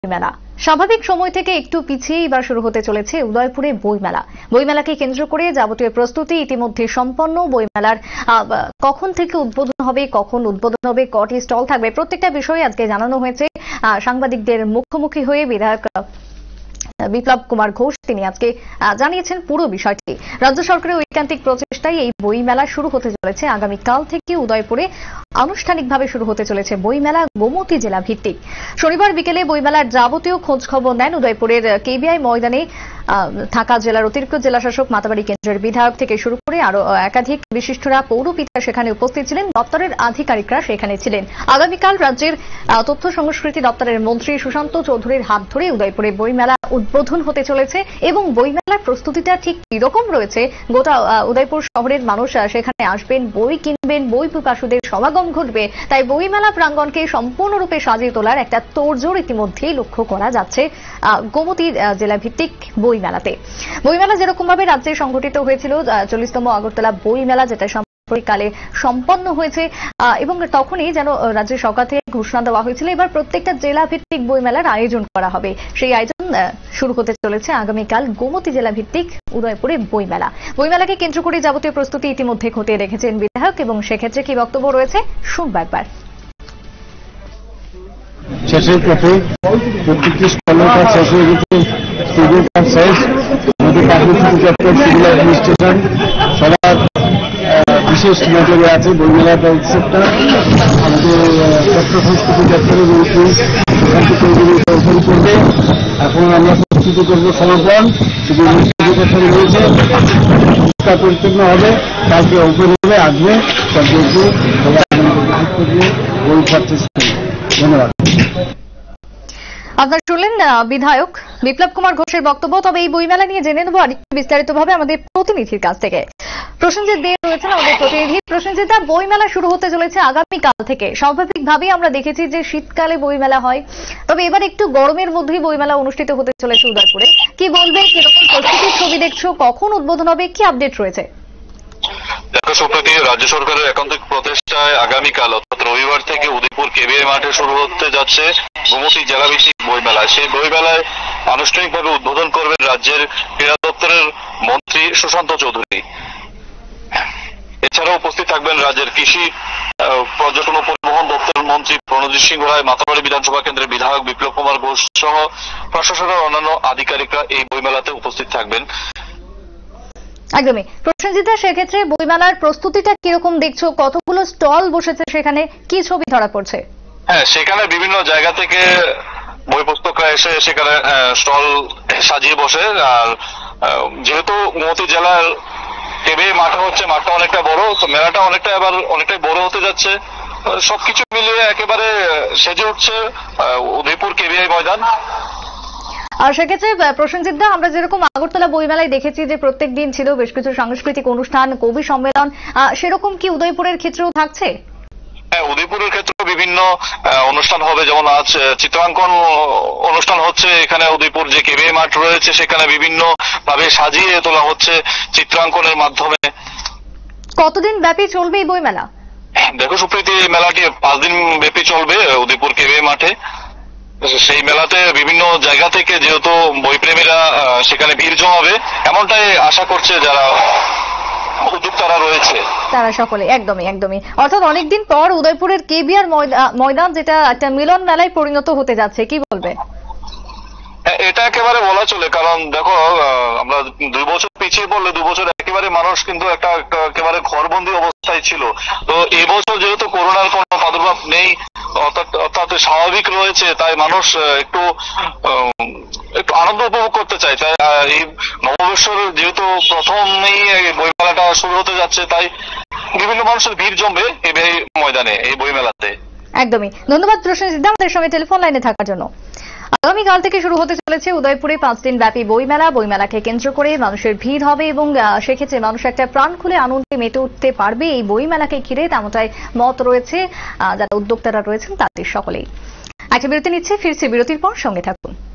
বইমেলা স্বাভাবিক সময় থেকে একটু পিছিয়ে এবার শুরু হতে চলেছে উদয়পুরে বইমেলা। বইমেলাকে কেন্দ্র করে যাবতীয় প্রস্তুতি ইতিমধ্যে সম্পন্ন। বইমেলার কখন থেকে উদ্বোধন হবে, কটি স্টল থাকবে, প্রত্যেকটা বিষয়ে আজকে জানানো হয়েছে সাংবাদিকদের মুখোমুখি হয়ে বিধায়ক বিপ্লব কুমার ঘোষ। তিনি আজকে জানিয়েছেন পুরো বিষয়টি। রাজ্য সরকারের ঐকান্তিক প্রচেষ্টায় এই বইমেলা শুরু হতে চলেছে আগামীকাল থেকে। উদয়পুরে আনুষ্ঠানিকভাবে শুরু হতে চলেছে বইমেলা, গোমতী জেলা ভিত্তিক। শনিবার বিকেলে বইমেলার যাবতীয় খোঁজ খবর নেন উদয়পুরের কেবিআই ময়দানে থাকা জেলার অতিরিক্ত জেলাশাসক, মাতাবাড়ি কেন্দ্রের বিধায়ক থেকে শুরু করে আরো একাধিক বিশিষ্টরা, পৌরপিতা সেখানে উপস্থিত ছিলেন, দপ্তরের আধিকারিকরা সেখানে ছিলেন। আগামীকাল রাজ্যের তথ্য সংস্কৃতি দপ্তরের মন্ত্রী সুশান্ত চৌধুরীর হাত ধরে উদয়পুরে বইমেলা উদ্বোধন হতে চলেছে এবং বইমেলার প্রস্তুতিটা ঠিক কিরকম রয়েছে, গোটা উদয়পুর শহরের মানুষ সেখানে আসবেন, বই কিনবেন, বই পিপাসুদের সমাগম ঘটবে। তাই বইমেলা প্রাঙ্গণকে সম্পূর্ণরূপে সাজিয়ে তোলার একটা তোড়জোড় ইতিমধ্যেই লক্ষ্য করা যাচ্ছে গোমতী জেলা ভিত্তিক বইমেলাতে। বইমেলা যেরকম ভাবে রাজ্যে সংগঠিত হয়েছিল 40তম আগরতলা বইমেলা, যেটা কালে সম্পন্ন হয়েছে এবং তখনই যেন রাজ্য সরকার থেকে ঘোষণা দেওয়া হয়েছিল এবার প্রত্যেকটা জেলা ভিত্তিক বইমেলার আয়োজন করা হবে। সেই আয়োজন শুরু হতে চলেছে আগামীকাল গোমতী জেলা ভিত্তিক উদয়পুরে বইমেলা। বইমেলাকে কেন্দ্র করে যাবতীয় প্রস্তুতি ইতিমধ্যে ঘটিয়ে রেখেছেন বিধায়ক এবং সেক্ষেত্রে কি বক্তব্য রয়েছে শুনবো একবার। শেষের পথে প্রত্যেকটি স্টলের কাজ শেষ হয়ে গেছে। স্টুডিও কাজ শেষ, আমাদের পাবলিক দপ্তর, সিভিল অ্যাডমিনিস্ট্রেশন সবার বিশেষ নজরে আছে বইমেলাটা উৎসবটা। আমাদের তথ্য সংস্কৃতি দপ্তরের মন্ত্রী সুশান্ত চৌধুরী শুরু করবে। এখন আমরা প্রস্তুতি করবো সমর্পণ, শুধু দপ্তরে রয়েছে, পরিষ্কার পরিচ্ছন্ন হবে, কালকে ওপেন হবে, আসবে সব দেখবে, সবাই করবে, বই পারচেস করবে। ধন্যবাদ। আপনারা শুনলেন বিধায়ক বিপ্লব কুমার ঘোষের বক্তব্য। তবে এই বইমেলা নিয়ে জেনে নেব আরেকটু বিস্তারিতভাবে আমাদের প্রতিনিধির কাছ থেকে। প্রসেনজিৎ দে রয়েছেন আমাদের প্রতিনিধি। প্রসেনজিৎ দা, বইমেলা শুরু হতে চলেছে আগামীকাল থেকে। স্বাভাবিকভাবেই আমরা দেখেছি যে শীতকালে বইমেলা হয়, তবে এবার একটু গরমের মধ্যেই বইমেলা অনুষ্ঠিত হতে চলেছে উদয়পুরে। কি বলবেন, কিরকম প্রস্তুতির ছবি দেখছো, কখন উদ্বোধন হবে, কি আপডেট রয়েছে? দেখো সুপ্রীতি, রাজ্য সরকারের একান্তিক প্রচেষ্টায় আগামীকাল অর্থাৎ রবিবার থেকে উদয়পুর কেবিআই মাঠে শুরু হতে যাচ্ছে গোমতী জেলাভিত্তিক বইমেলা। সেই বইমেলায় আনুষ্ঠানিকভাবে উদ্বোধন করবেন রাজ্যের ক্রীড়া দপ্তরের মন্ত্রী সুশান্ত চৌধুরী। এছাড়াও উপস্থিত থাকবেন রাজ্যের কৃষি, পর্যটন ও পরিবহন দপ্তরের মন্ত্রী প্রণজিৎ সিংহ রায়, মাতাবাড়ি বিধানসভা কেন্দ্রের বিধায়ক বিপ্লব কুমার ঘোষ সহ প্রশাসনের অন্যান্য আধিকারিকরা এই বইমেলাতে উপস্থিত থাকবেন। একদমই। প্রসেনজিৎ দা, সেক্ষেত্রে বইমেলার প্রস্তুতিটা কিরকম দেখছো? কতগুলো স্টল বসেছে, সেখানে কি ছবি ধরা পড়ছে? হ্যাঁ, সেখানে বিভিন্ন জায়গা থেকে বই পুস্তকরা এসে সেখানে স্টল সাজিয়ে বসে। আর যেহেতু গোমতী জেলার কেবিআই মাঠে হচ্ছে, মাঠটা অনেকটা বড়, তো মেলাটা অনেকটাই বড় হতে যাচ্ছে। সবকিছু মিলিয়ে একেবারে সেজে উঠছে উদয়পুর কেবিআই ময়দান। আর সেক্ষেত্রে প্রসেনজিৎ দা, আমরা যেরকম আগরতলা বইমেলায় দেখেছি যে প্রত্যেক দিন ছিল বেশ কিছু সাংস্কৃতিক অনুষ্ঠান, কবি সম্মেলন, সেরকম কি উদয়পুরের ক্ষেত্রেও থাকছে? হ্যাঁ, উদয়পুরের ক্ষেত্রে বিভিন্ন অনুষ্ঠান হবে। যেমন আজ চিত্রাঙ্কন অনুষ্ঠান হচ্ছে এখানে। উদয়পুর যে কেবিআই মাঠ রয়েছে সেখানে বিভিন্ন ভাবে সাজিয়ে তোলা হচ্ছে চিত্রাঙ্কনের মাধ্যমে। কতদিন ব্যাপী চলবে এই বইমেলা? দেখো সুপ্রীতি, এই মেলাটি 5 দিন ব্যাপী চলবে উদয়পুর কেবিআই মাঠে। সেই মেলাতে বিভিন্ন জায়গা থেকে যেহেতু বইপ্রেমীরা সেখানে ভিড় জমাবে, এমনটাই আশা করছে যারা উদ্যোক্তারা রয়েছে তারা সকলে। একদমই। অর্থাৎ অনেকদিন পর উদয়পুরের কেবিআর ময়দান যেটা একটা মিলন মেলায় পরিণত হতে যাচ্ছে, কি বলবে? এটা একেবারে বলা চলে, কারণ দেখো আমরা 2 বছর পিছিয়ে পড়লে 2 বছর একেবারে মানুষ কিন্তু একেবারে ঘরবন্দি অবস্থায় ছিল। তো এবছর যেহেতু করোনার কোনো প্রাদুর্ভাব নেই, অর্থাৎ স্বাভাবিক রয়েছে, তাই মানুষ একটু আনন্দ উপভোগ করতে চায়। তাই এই নববর্ষের যেহেতু প্রথমেই বইমেলাটা শুরু হতে যাচ্ছে, তাই বিভিন্ন মানুষের ভিড় জমবে এই ময়দানে, এই বইমেলাতে। একদমই। ধন্যবাদ প্রসেনজিৎ দা আমাদের সঙ্গে টেলিফোন লাইনে থাকার জন্য। আগামীকাল থেকে শুরু হতে চলেছে উদয়পুরে 5 দিন ব্যাপী বইমেলা। বইমেলাকে কেন্দ্র করে মানুষের ভিড় হবে এবং সেক্ষেত্রে মানুষ একটা প্রাণ খুলে আনন্দে মেতে উঠতে পারবে এই বইমেলাকে ঘিরে, তেমনটাই মত রয়েছে যারা উদ্যোক্তারা রয়েছেন তাদের সকলেই। একটা বিরতি নিচ্ছে, ফিরছে বিরতির পর, সঙ্গে থাকুন।